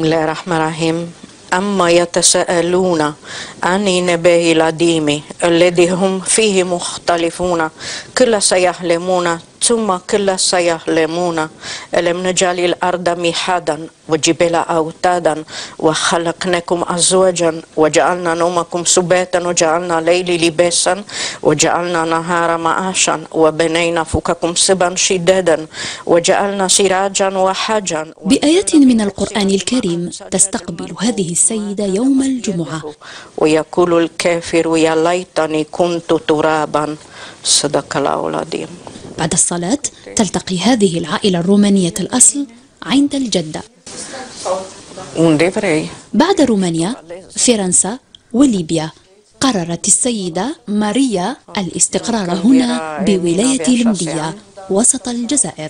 بسم الله الرحمن الرحيم. أما يتساءلون عن النبأ العظيم الذي هم فيه مختلفون كلا سيعلمون ثم كلا سيعلمون ألم نجعل الأرض مهادا وجبال أوتادا وخلقناكم أزواجا وجعلنا نومكم سباتا وجعلنا الليل لباسا وجعلنا نهارا معاشا وبنينا فوقكم سبا شدادا وجعلنا سراجا وحاجا. بآيات من القرآن الكريم تستقبل هذه السيدة يوم الجمعة ويقول الكافر يا ليتني كنت ترابا. صدق الله العظيم. بعد الصلاة تلتقي هذه العائلة الرومانية الأصل عند الجدة. بعد رومانيا فرنسا وليبيا قررت السيدة ماريا الاستقرار هنا بولاية الملية وسط الجزائر.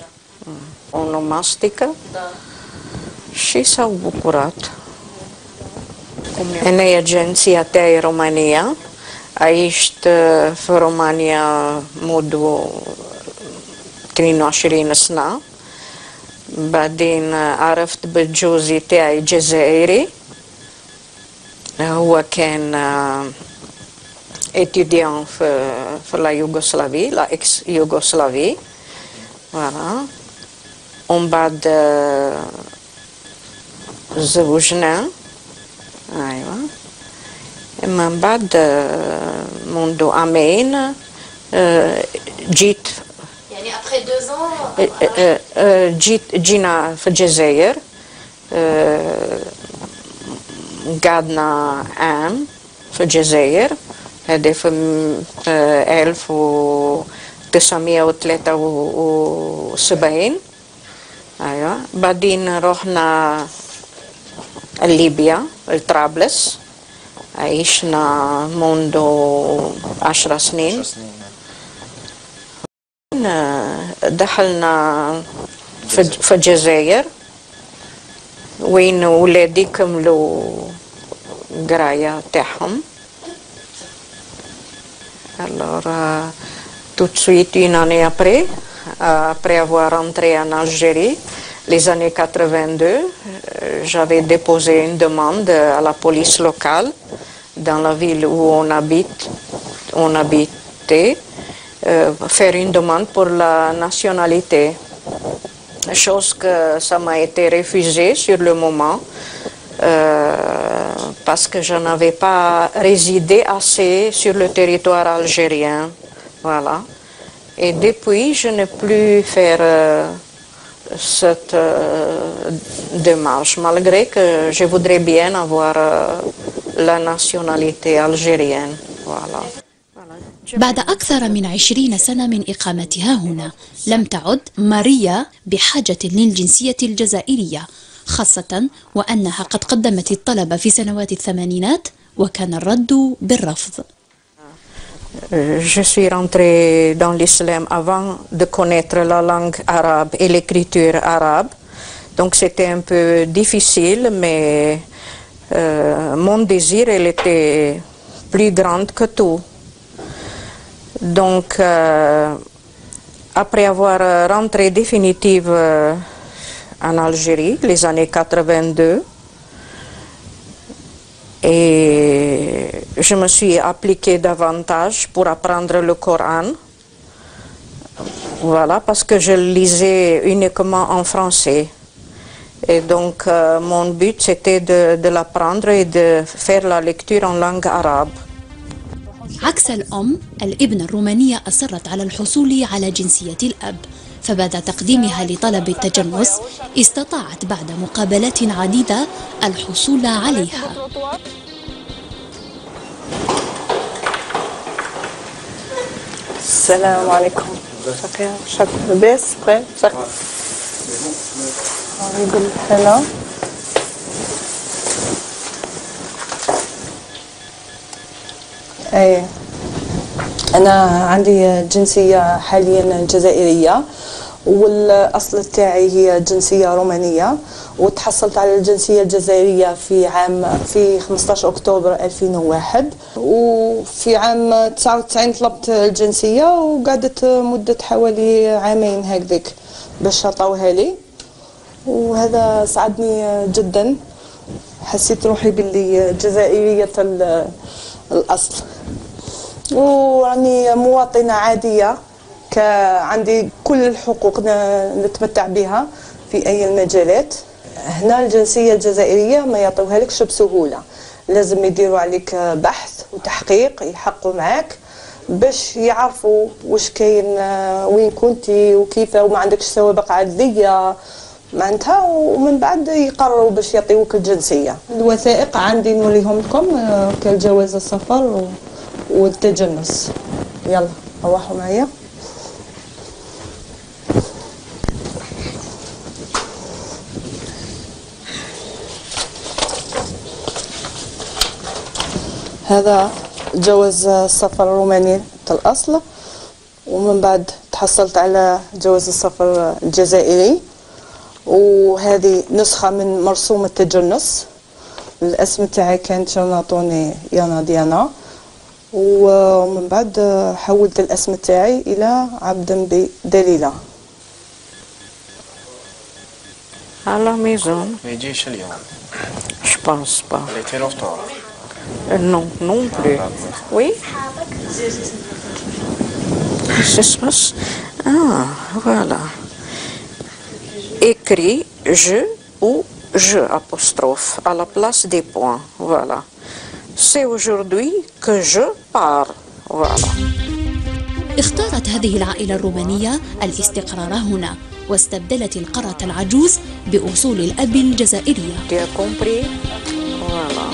أنا جنسيتي رومانية. عشت في رومانيا منذ 22 سنة. بعدين عرفت بجوزي تاعي جزائري، هو كان étudiant في لا يوغوسلافي، لا اكس يوغوسلافي. فوالا ومن بعد تزوجنا. ايوا من بعد منذ عامين جيت يعني après 2 ans جينا في الجزائر. قعدنا عام في الجزائر، هذا في 1973. ايوه بعدين رحنا ليبيا لطرابلس، عشنا منذ 10 سنين. دخلنا في الجزائر وين ولادي كملوا قراية تاعهم. Alors tout de suite une année après avoir rentré en Algérie, les années 82, j'avais déposé une demande à la police locale dans la ville où on habitait, faire une demande pour la nationalité. Chose que ça m'a été refusé sur le moment parce que je n'avais pas résidé assez sur le territoire algérien. Voilà. Et depuis, je n'ai plus faire cette démarche, malgré que je voudrais bien avoir la nationalité algérienne. Voilà. بعد أكثر من 20 سنة من إقامتها هنا لم تعد ماريا بحاجة للجنسية الجزائرية، خاصة وأنها قد قدمت الطلب في سنوات الثمانينات وكان الرد بالرفض. Je suis rentrée dans l'islam avant de connaître la langue arabe et l'écriture arabe, donc c'était un peu difficile, mais mon désir il était plus grand que tout. Donc, après avoir rentré définitive en Algérie, les années 82, et je me suis appliquée davantage pour apprendre le Coran, voilà, parce que je le lisais uniquement en français. Et donc, mon but, c'était de l'apprendre et de faire la lecture en langue arabe. عكس الأم، الابنة الرومانية أصرت على الحصول على جنسية الأب، فبعد تقديمها لطلب التجنس استطاعت بعد مقابلات عديدة الحصول عليها. السلام عليكم. شكرا لاباس بخير. نقول هلا. ايه انا عندي جنسيه حاليا جزائريه، والاصل تاعي هي جنسيه رومانيه، وتحصلت على الجنسيه الجزائريه في 15 اكتوبر 2001، وفي عام 99 طلبت الجنسيه وقعدت مده حوالي عامين هكذاك باش عطاوها لي، وهذا ساعدني جدا حسيت روحي باللي جزائرية الأصل، وراني مواطنة عادية عندي كل الحقوق نتمتع بها في أي المجالات. هنا الجنسية الجزائرية ما يعطوها لكش بسهولة، لازم يديروا عليك بحث وتحقيق، يحققوا معاك باش يعرفوا واش كاين، وين كنتي وكيفاه، وما عندكش سوابق عدلية معناتها، ومن بعد يقرروا باش يعطيوك الجنسية. الوثائق عندي نوريهم لكم كالجواز السفر والتجنس. يلا روحوا معايا. هذا جواز السفر الروماني الأصل، ومن بعد تحصلت على جواز السفر الجزائري، وهذه نسخة من مرسوم التجنس. الاسم تاعي كانت نعطوني يانا ديانا، ومن بعد حولت الاسم تاعي إلى عبد بدليلة. À la maison. ما يجيش اليوم. Je pense pas. Elle était longtemps. Non, non plus. Oui? Christmas. Ah, voilà. Écrit je ou je apostrophe à la place des points. Voilà. C'est aujourd'hui que je pars. Voilà. اختارت هذه العائلة الرومانية الاستقرار هنا، واستبدلت القارة العجوز بأصول الأب الجزائرية. Tu as compris? Voilà.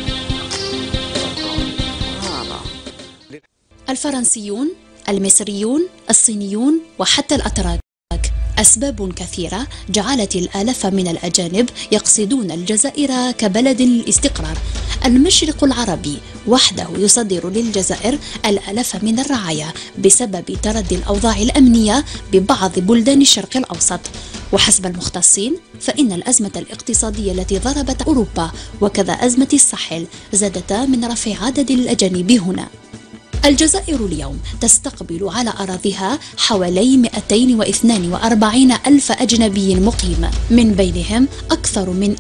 الفرنسيون، المصريون، الصينيون وحتى الأتراك، أسباب كثيرة جعلت الآلاف من الأجانب يقصدون الجزائر كبلد للاستقرار. المشرق العربي وحده يصدر للجزائر الآلاف من الرعايا بسبب تردي الأوضاع الأمنية ببعض بلدان الشرق الأوسط. وحسب المختصين فإن الأزمة الاقتصادية التي ضربت أوروبا وكذا أزمة الساحل زادتا من رفع عدد الأجانب هنا. الجزائر اليوم تستقبل على أراضيها حوالي 242 ألف أجنبي مقيم، من بينهم أكثر من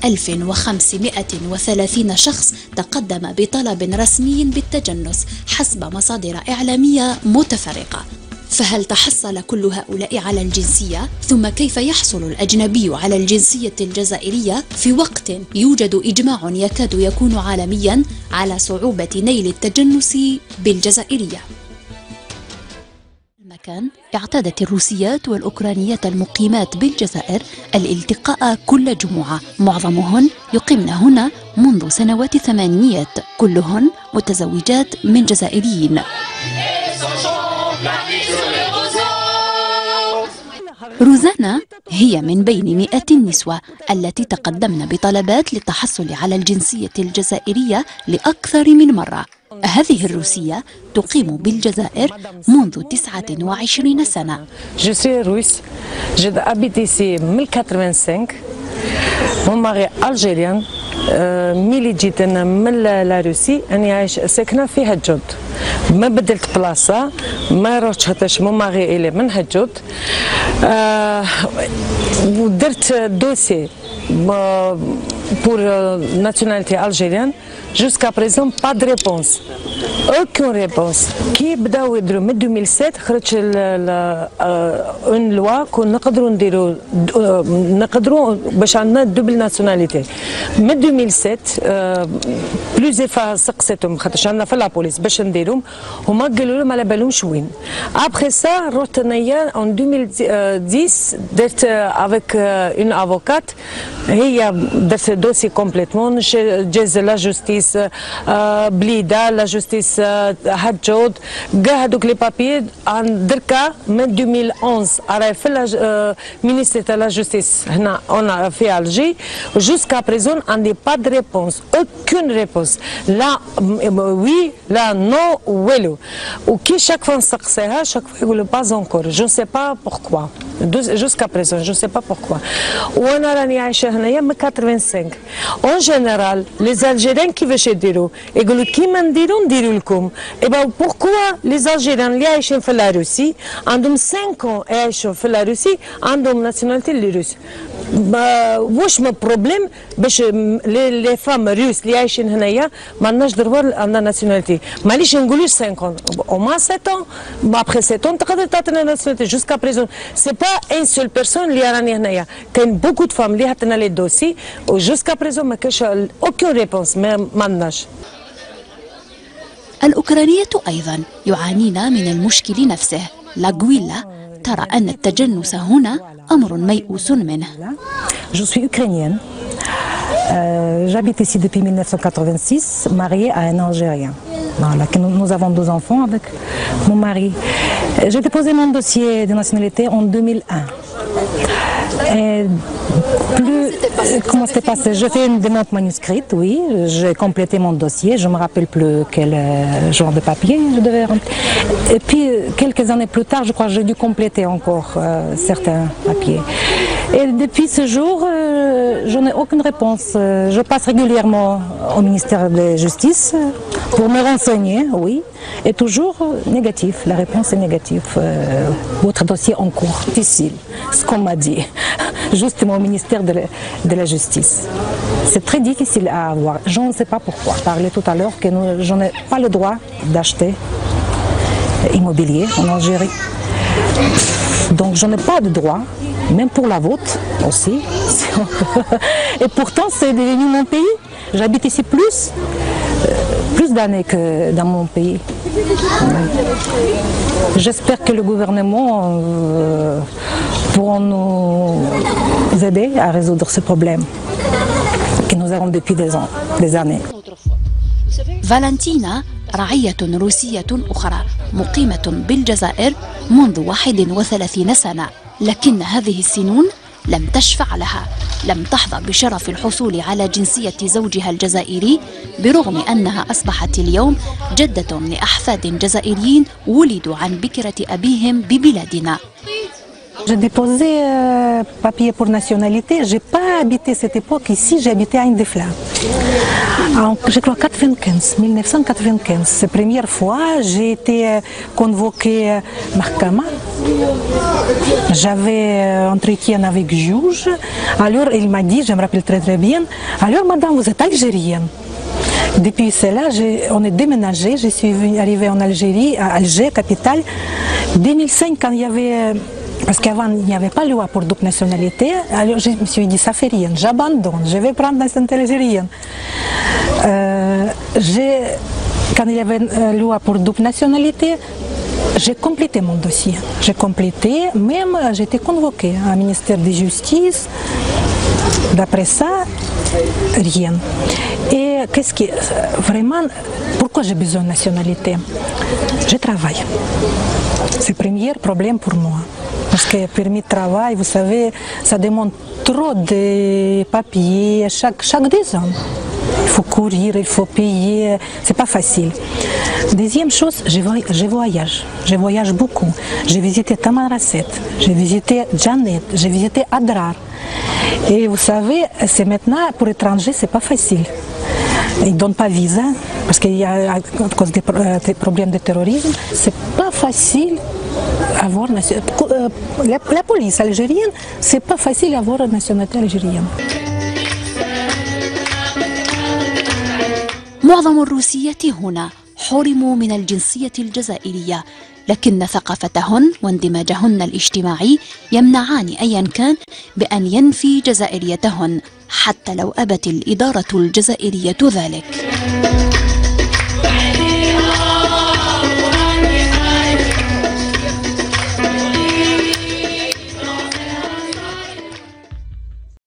1530 شخص تقدم بطلب رسمي بالتجنس حسب مصادر إعلامية متفرقة. فهل تحصل كل هؤلاء على الجنسية؟ ثم كيف يحصل الأجنبي على الجنسية الجزائرية في وقت يوجد إجماع يكاد يكون عالميا على صعوبة نيل التجنس بالجزائرية؟ المكان اعتادت الروسيات والأوكرانيات المقيمات بالجزائر الالتقاء كل جمعة، معظمهن يقمن هنا منذ سنوات ثمانينيات، كلهن متزوجات من جزائريين. روزانا هي من بين مئات النسوة التي تقدمن بطلبات للتحصل على الجنسية الجزائرية لأكثر من مرة. هذه الروسية تقيم بالجزائر منذ 29 سنة. Je suis russe. J'habite ici 1085. Mon mari algérien. ملي جيت انا من لاروسي اني عايش ساكنه في هجود، ما بدلت بلاصه، ما رحتش حتىش مون ماغي الي من هجود. ودرت دوسي pour nationalité algérienne. Jusqu'à présent pas de réponse, aucune réponse. كي بداو يديروا من 2007 خرجت اون لوا كون نقدروا باش عندنا دوبل ناسيوناليتي. من 2007 بلوزيغ فوا سقسيتهم خاطرش عندنا في لابوليس باش نديرهم، هما قالوا لهم على بالهمش وين. ابخي سا رحت انايا اون 2010 درت افيك اون افوكات، هي درت دوسي كومبليتمون، جاز لا جوستيس بليده، لا جوستيس هجود، كاع هذوك لي بابي دركا من 2011 راهي في مينيستير تاع لا جوستيس هنا في الجي. جوسكا بريزون عندي با دو ريبونس، اوكون ريبونس، لا وي لا نو والو. وكي شاك فوا نسقسيها شاك فوا يقولوا با انكور، جو سي با بوركوا جوسكا بريزون جو سي با بوركوا. وانا راني عايشه هنايا من 85. اون جينيرال لي زالجيريان كيفاش يديروا؟ يقولوا كيما نديروا لكم. ايبا بوركوا لي زالجيريان اللي عايشين في لاروسي عندهم 5 ans يعيشوا في لاروسي عندهم ناسيوناليتي لي روس. واش من بروبليم باش لي فام روس اللي عايشين هنايا ما عندناش دروا عندنا ناسيوناليتي. معليش نقولوش 5 او ما 7 ابخي 7 تقدر تعطينا ناسيوناليتي. جوسكا بريزون سي با ان سول بيرسون اللي راني هنايا، كاين بوكو دو فام اللي عطينا لي دوسي وجوسكا بريزون ما كاينش اوكين ريبونس، ما عندناش. الأوكرانية أيضا يعانين من المشكل نفسه. لاغويلا ترى أن التجنس هنا أمر ميؤوس منه. Je suis ukrainienne. J'habite ici depuis 1986, mariée à un Algérien. Voilà, nous avons 2 enfants avec mon mari. J'ai déposé mon dossier de nationalité en 2001. Et comment c'était passé? Je fais une demande manuscrite, oui. J'ai complété mon dossier. Je ne me rappelle plus quel genre de papier je devais remplir. Et puis, quelques années plus tard, je crois que j'ai dû compléter encore certains papiers. Et depuis ce jour, je n'ai aucune réponse. Je passe régulièrement au ministère de la Justice pour me renseigner, oui. Et toujours négatif. La réponse est négative. Votre dossier en cours. Difficile, ce qu'on m'a dit. Justement au ministère de la Justice. C'est très difficile à avoir. Je ne sais pas pourquoi. Je parlais tout à l'heure que je n'ai pas le droit d'acheter immobilier en Algérie. Donc je n'ai pas de droit, même pour la vôtre aussi. Et pourtant c'est devenu mon pays. J'habite ici plus d'années que dans mon pays. J'espère que le gouvernement pourra nous aider à résoudre ce problème que nous avons depuis des années. فالنتينا رعية روسية أخرى مقيمة بالجزائر منذ 31 سنة، لكن هذه السنون لم تشفع لها. لم تحظى بشرف الحصول على جنسية زوجها الجزائري برغم أنها أصبحت اليوم جدة لأحفاد جزائريين ولدوا عن بكرة أبيهم ببلادنا. J'ai déposé papier pour nationalité. J'ai pas habité cette époque ici. J'ai habité à Indefla. Je crois 1995. C'est la première fois j'ai été convoquée Mahkama. J'avais entretien avec le juge. Alors il m'a dit, je me rappelle très bien. Alors madame, vous êtes algérienne. Depuis cela, on est déménagé. Je suis arrivée en Algérie, à Alger, capitale. 2005, quand il y avait parce qu'avant, il n'y avait pas de loi pour double nationalité. Alors je me suis dit, ça fait rien, j'abandonne, je vais prendre la nationalité algérienne. Quand il y avait une loi pour double nationalité, j'ai complété mon dossier. J'ai complété, même j'étais convoquée au ministère de la Justice. D'après ça, rien. Et qu'est-ce qui vraiment, pourquoi j'ai besoin de nationalité? Je travaille. C'est le premier problème pour moi. Parce que permis de travail, vous savez, ça demande trop de papiers chaque 2 ans. Il faut courir, il faut payer, c'est pas facile. Deuxième chose, je voyage. Je voyage beaucoup. J'ai visité Tamanrasset, j'ai visité Janet, j'ai visité Adrar. Et vous savez, c'est maintenant, pour étrangers, c'est pas facile. Ils ne donnent pas visa, parce qu'il y a, à cause des problèmes de terrorisme, c'est pas facile avoir la police algérienne, c'est pas facile d'avoir la nationalité algérienne. معظم الروسية هنا حرموا من الجنسية الجزائرية، لكن ثقافتهن واندماجهن الاجتماعي يمنعان أيا كان بأن ينفي جزائريتهن حتى لو أبت الإدارة الجزائرية ذلك.